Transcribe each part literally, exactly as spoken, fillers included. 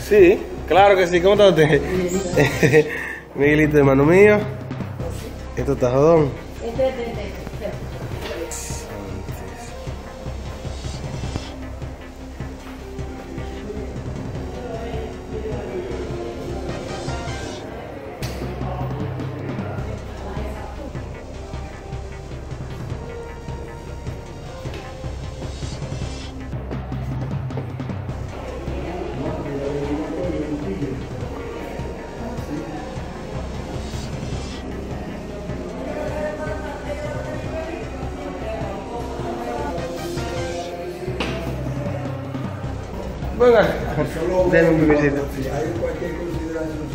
Sí, claro que sí. ¿Cómo está usted? Miguelito, hermano mío. Esto está jodón. Este, este, este. Venga, denme un bebecito. Hay cualquier consideración.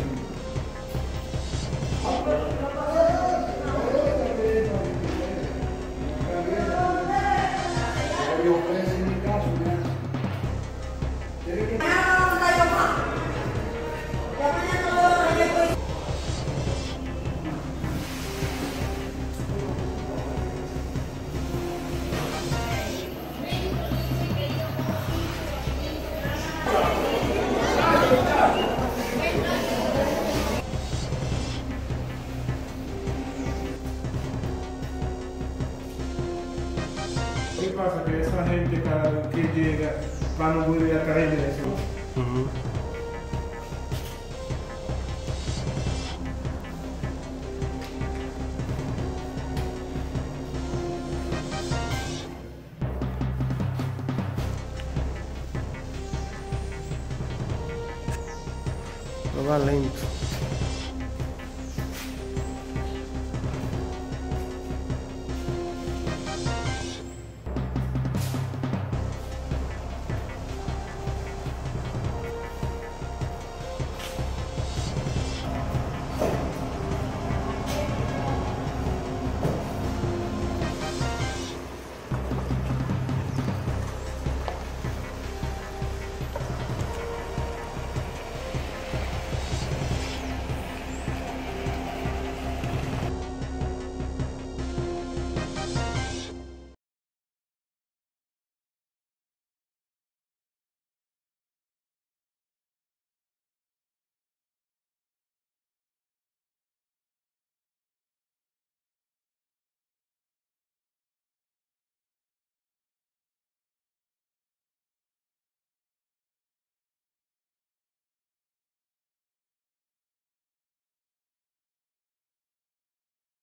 ¿Qué pasa? Que esa gente cada vez que llega van a volver a caer en eso. Uh-huh. No va lento.